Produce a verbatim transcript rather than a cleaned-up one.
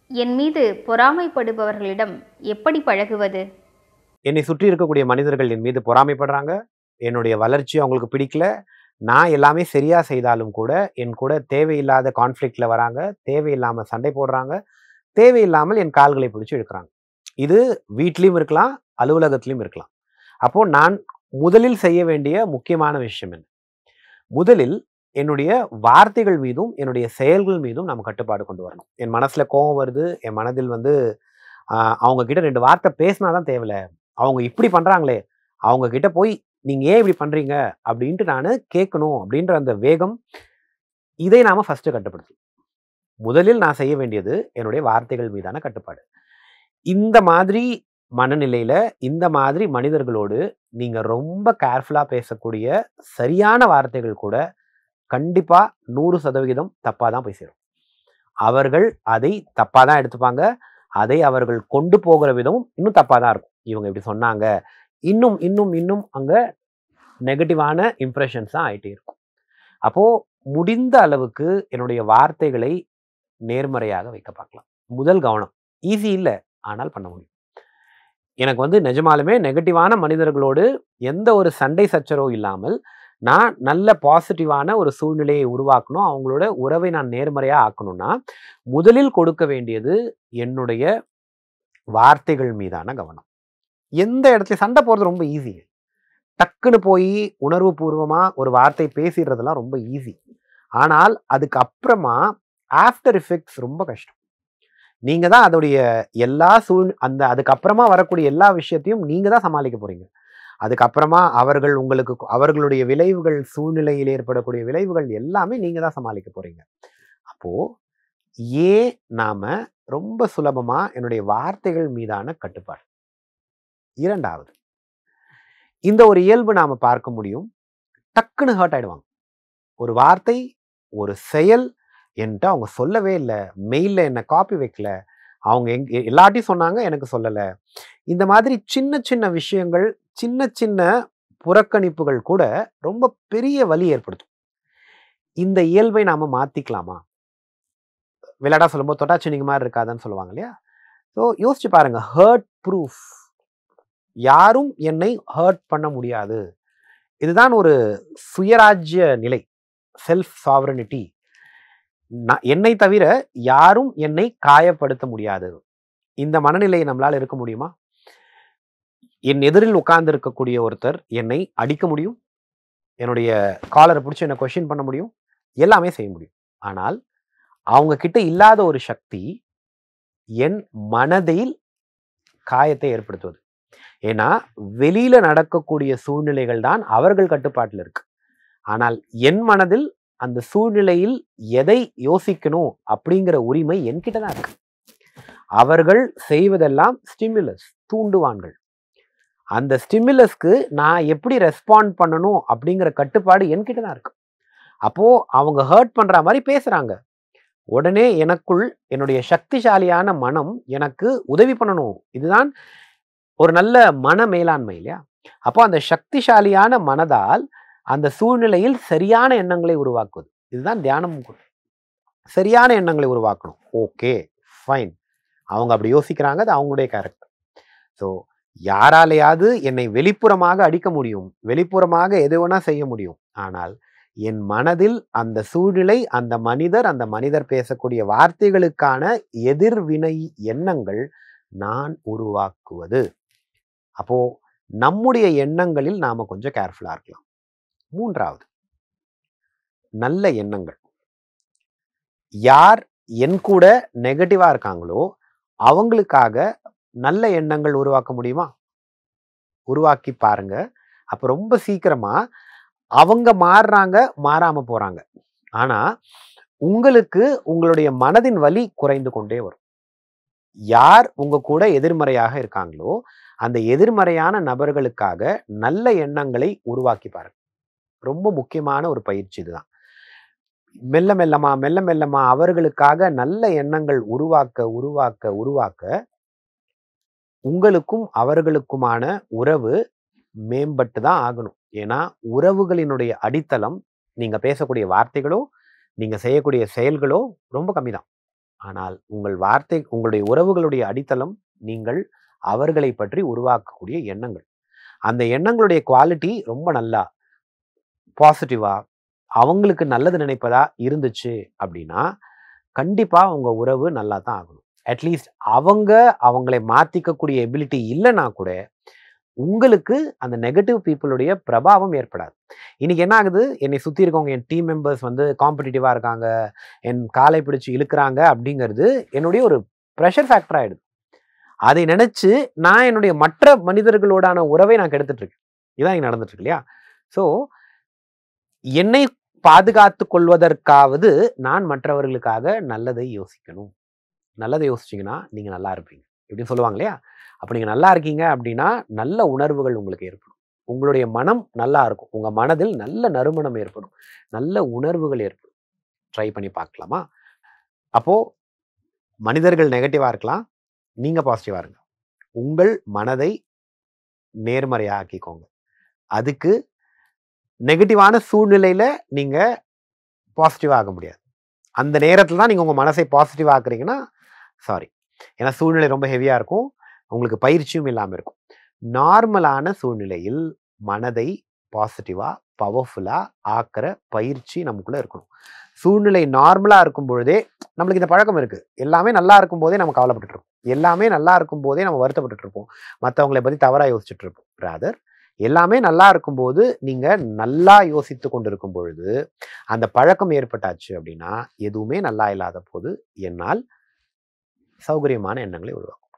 என் மீது பொறாமைப்படுபவர்களிடம் எப்படி பழகுவது? என்னை சுற்றி இருக்கக்கூடிய மனிதர்கள் என் மீது பொறாமைப்படுறாங்க. என்னுடைய வளர்ச்சி அவங்களுக்கு பிடிக்கல. நான் எல்லாமே சரியா செய்தாலும் கூட என் கூட தேவையில்லாத கான்ஃப்ளிக்ட்ல வராங்க. தேவையில்லாம சண்டை போடுறாங்க. தேவையில்லாமல் என் கால்களை பிடிச்சு இழுக்கிறாங்க. இது வீட்லயும் இருக்கலாம், அலுவலகத்திலயும் இருக்கலாம். அப்போ நான் முதலில் செய்ய வேண்டிய முக்கியமான விஷயம் என்ன? முதலில் என்னுடைய வார்த்தைகள் மீதும் என்னுடைய செயல்கள் மீதும் நம்ம கட்டுப்பாடு கொண்டு வரணும். என் மனசுல கோபம் வருது, என் மனதில் வந்து ஆஹ் அவங்க கிட்ட ரெண்டு வார்த்தை பேசினாதான் தேவையில்ல. அவங்க இப்படி பண்றாங்களே, அவங்க கிட்ட போய் நீங்க ஏன் இப்படி பண்றீங்க அப்படின்ட்டு நான் கேட்கணும் அப்படின்ற அந்த வேகம், இதை நாம ஃபர்ஸ்ட் கட்டுப்படுத்தணும். முதலில் நான் செய்ய வேண்டியது என்னுடைய வார்த்தைகள் மீதான கட்டுப்பாடு. இந்த மாதிரி மனநிலையில இந்த மாதிரி மனிதர்களோடு நீங்க ரொம்ப கேர்ஃபுல்லா பேசக்கூடிய சரியான வார்த்தைகள் கூட கண்டிப்பா நூறு சதவிகிதம் தப்பா தான் போய் சேரும். அவர்கள் அதை தப்பா தான் எடுத்துப்பாங்க. அதை அவர்கள் கொண்டு போகிற விதமும் இன்னும் தப்பா தான் இருக்கும். இவங்க இப்படி சொன்னாங்க, இன்னும் இன்னும் இன்னும் அங்க நெகட்டிவான இம்ப்ரெஷன்ஸ் தான் ஆயிட்டே இருக்கும். அப்போ முடிந்த அளவுக்கு என்னுடைய வார்த்தைகளை நேர்மறையாக வைக்க பார்க்கலாம். முதல் கவனம். ஈஸி இல்லை, ஆனால் பண்ண முடியும். எனக்கு வந்து நிஜமாலுமே நெகட்டிவான மனிதர்களோடு எந்த ஒரு சண்டை சச்சரவும் இல்லாமல் நான் நல்ல பாசிட்டிவான ஒரு சூழ்நிலையை உருவாக்கணும், அவங்களோட உறவை நான் நேர்மறையாக ஆக்கணும்னா முதலில் கொடுக்க வேண்டியது என்னுடைய வார்த்தைகள் மீதான கவனம். எந்த இடத்துல சண்டை போடுறது ரொம்ப ஈஸி. டக்குன்னு போய் உணர்வு பூர்வமா ஒரு வார்த்தை பேசிடுறதெல்லாம் ரொம்ப ஈஸி. ஆனால் அதுக்கு அப்புறமா ஆஃப்டர் எஃபெக்ட்ஸ் ரொம்ப கஷ்டம். நீங்க தான் அதோடைய எல்லா சூழ் அந்த அதுக்கப்புறமா வரக்கூடிய எல்லா விஷயத்தையும் நீங்க தான் சமாளிக்க போறீங்க. அதுக்கப்புறமா அவர்கள் உங்களுக்கு அவர்களுடைய விளைவுகள், சூழ்நிலையில் ஏற்படக்கூடிய விளைவுகள் எல்லாமே நீங்க தான் சமாளிக்க போறீங்க. அப்போ ஏன் நாம ரொம்ப சுலபமா என்னுடைய வார்த்தைகள் மீதான கட்டுப்பாடு. இரண்டாவது, இந்த ஒரு இயல்பு நாம பார்க்க முடியும். டக்குன்னு ஹர்ட் ஆயிடுவாங்க. ஒரு வார்த்தை, ஒரு செயல் என்கிட்ட அவங்க சொல்லவே இல்லை, மெயிலில் என்ன காப்பி வைக்கல, அவங்க எங் எல்லாத்தையும் சொன்னாங்க, எனக்கு சொல்லலை. இந்த மாதிரி சின்ன சின்ன விஷயங்கள், சின்ன சின்ன புறக்கணிப்புகள் கூட ரொம்ப பெரிய வலி ஏற்படுத்தும். இந்த இயல்பை நாம மாத்திக்கலாமா? விளையாடா சொல்லும்போது தொட்டாச்சி நீங்க மாதிரி இருக்காதான்னு சொல்லுவாங்க இல்லையா? ஸோ யோசிச்சு பாருங்க. Hurt proof. யாரும் என்னை ஹர்ட் பண்ண முடியாது. இதுதான் ஒரு சுயராஜ்ய நிலை, செல்ஃப் சாவரனிட்டி. என்னை தவிர யாரும் என்னை காயப்படுத்த முடியாது. இந்த மனநிலையை நம்மளால இருக்க முடியுமா? என் எதிரில் உட்கார்ந்து இருக்கக்கூடிய ஒருத்தர் என்னை அடிக்க முடியும், என்னுடைய காலரை பிடிச்சி என்னை கொஸ்டின் பண்ண முடியும், எல்லாமே செய்ய முடியும். ஆனால் அவங்க கிட்ட இல்லாத ஒரு சக்தி என் மனதில் காயத்தை ஏற்படுத்துவது. ஏன்னா வெளியில நடக்கக்கூடிய சூழ்நிலைகள் தான் அவர்கள் கட்டுப்பாட்டில் இருக்கு. ஆனால் என் மனதில் அந்த சூழ்நிலையில் எதை யோசிக்கணும் அப்படிங்கிற உரிமை என்கிட்ட தான் இருக்கு. அவர்கள் செய்வதெல்லாம் ஸ்டிமுலஸ், தூண்டுவான்கள். அந்த ஸ்டிமுலஸ்க்கு நான் எப்படி ரெஸ்பாண்ட் பண்ணணும் அப்படிங்கிற கட்டுப்பாடு என்கிட்ட தான் இருக்கு. அப்போ அவங்க ஹர்ட் பண்ற மாதிரி பேசுறாங்க, உடனே எனக்குள் என்னுடைய சக்திசாலியான மனம் எனக்கு உதவி பண்ணணும். இதுதான் ஒரு நல்ல மன மேலாண்மை இல்லையா? அப்போ அந்த சக்திசாலியான மனதால் அந்த சூழ்நிலையில் சரியான எண்ணங்களை உருவாக்குவது. இதுதான் தியானம். சரியான எண்ணங்களை உருவாக்கணும். ஓகே, ஃபைன், அவங்க அப்படி யோசிக்கிறாங்க, அது அவங்களுடைய கேரக்டர். ஸோ யாராலையாவது என்னை வெளிப்புறமாக அடிக்க முடியும், வெளிப்புறமாக எது வேணா செய்ய முடியும். ஆனால் என் மனதில் அந்த சூழ்நிலை, அந்த மனிதர், அந்த மனிதர் பேசக்கூடிய வார்த்தைகளுக்கான எதிர்வினை எண்ணங்கள் நான் உருவாக்குவது. அப்போ நம்முடைய எண்ணங்களில் நாம கொஞ்சம் கேர்ஃபுல்லா இருக்கலாம். மூன்றாவது, நல்ல எண்ணங்கள். யார் என் கூட நெகட்டிவா இருக்காங்களோ அவங்களுக்காக நல்ல எண்ணங்கள் உருவாக்க முடியுமா? உருவாக்கி பாருங்க. அப்ப ரொம்ப சீக்கிரமா அவங்க மாறுறாங்க, மாறாம போறாங்க. ஆனா உங்களுக்கு உங்களுடைய மனதின் வலி குறைந்து கொண்டே வரும். யார் உங்க கூட எதிர்மறையாக இருக்காங்களோ அந்த எதிர்மறையான நபர்களுக்காக நல்ல எண்ணங்களை உருவாக்கி பாருங்க. ரொம்ப முக்கியமான ஒரு பயிற்சி இதுதான். மெல்ல மெல்லமா மெல்ல மெல்லமா அவர்களுக்காக நல்ல எண்ணங்கள் உருவாக்க உருவாக்க உருவாக்க உங்களுக்கும் அவர்களுக்குமான உறவு மேம்பட்டு தான் ஆகணும். ஏன்னா உறவுகளினுடைய அடித்தளம் நீங்க பேசக்கூடிய வார்த்தைகளோ, நீங்க செய்யக்கூடிய செயல்களோ ரொம்ப கம்மி தான். ஆனால் உங்கள் வார்த்தை உங்களுடைய உறவுகளுடைய அடித்தளம் நீங்கள் அவர்களை பற்றி உருவாக்கக்கூடிய எண்ணங்கள். அந்த எண்ணங்களுடைய குவாலிட்டி ரொம்ப நல்லா பாசிட்டிவா அவங்களுக்கு நல்லது நினைப்பதா இருந்துச்சு அப்படின்னா கண்டிப்பா உங்க உறவு நல்லா தான் ஆகணும். அட்லீஸ்ட் அவங்க அவங்களை மாத்திக்கக்கூடிய எபிலிட்டி இல்லைன்னா கூட உங்களுக்கு அந்த நெகட்டிவ் பீப்புளுடைய பிரபாவம் ஏற்படாது. இன்னைக்கு என்ன ஆகுது, என்னை சுற்றி இருக்கவங்க என் டீம் மெம்பர்ஸ் வந்து காம்படிட்டிவாக இருக்காங்க, என் காலை பிடிச்சி இழுக்கிறாங்க அப்படிங்கிறது என்னுடைய ஒரு ப்ரெஷர் ஃபேக்டர் ஆகிடுது. அதை நினச்சி நான் என்னுடைய மற்ற மனிதர்களோடான உறவை நான் கெடுத்துட்டு இருக்கேன். இதான் இங்கே நடந்துட்டு இருக்கு இல்லையா? ஸோ என்னை பாதுகாத்து கொள்வதற்காவது நான் மற்றவர்களுக்காக நல்லதை யோசிக்கணும். நல்லதை யோசிச்சிங்கன்னா நீங்கள் நல்லா இருப்பீங்க இப்படின்னு சொல்லுவாங்க இல்லையா? அப்போ நீங்கள் நல்லா இருக்கீங்க அப்படின்னா நல்ல உணர்வுகள் உங்களுக்கு ஏற்படும். உங்களுடைய மனம் நல்லா இருக்கும். உங்கள் மனதில் நல்ல நறுமணம் ஏற்படும், நல்ல உணர்வுகள் ஏற்படும். ட்ரை பண்ணி பார்க்கலாமா? அப்போது மனிதர்கள் நெகட்டிவாக இருக்கலாம், நீங்கள் பாசிட்டிவாக இருங்க. உங்கள் மனதை நேர்மறையாக ஆக்கிக்கோங்க. அதுக்கு நெகட்டிவான சூழ்நிலையில் நீங்கள் பாசிட்டிவாக ஆக முடியாது. அந்த நேரத்தில் தான் நீங்கள் உங்கள் மனசை பாசிட்டிவாக ஆக்குறீங்கன்னா சாரி, ஏன்னா சூழ்நிலை ரொம்ப ஹெவியாக இருக்கும், உங்களுக்கு பயிற்சியும் இல்லாமல் இருக்கும். நார்மலான சூழ்நிலையில் மனதை பாசிட்டிவாக பவர்ஃபுல்லாக ஆக்கிற பயிற்சி நமக்குள்ளே இருக்கணும். சூழ்நிலை நார்மலாக இருக்கும் பொழுதே நம்மளுக்கு இந்த பழக்கம் இருக்குது. எல்லாமே நல்லா இருக்கும் போதே நம்ம கவலைப்பட்டு இருப்போம், எல்லாமே நல்லா இருக்கும் போதே நம்ம வருத்தப்பட்டு இருப்போம், மற்றவங்களை பற்றி தவறாக யோசிச்சுட்டு இருப்போம். ராதர் எல்லாமே நல்லா இருக்கும்போது நீங்கள் நல்லா யோசித்து கொண்டு இருக்கும் பொழுது அந்த பழக்கம் ஏற்பட்டாச்சு அப்படின்னா எதுவுமே நல்லா இல்லாத போது என்னால் சௌகரியமான எண்ணங்களை உருவாக்கும்.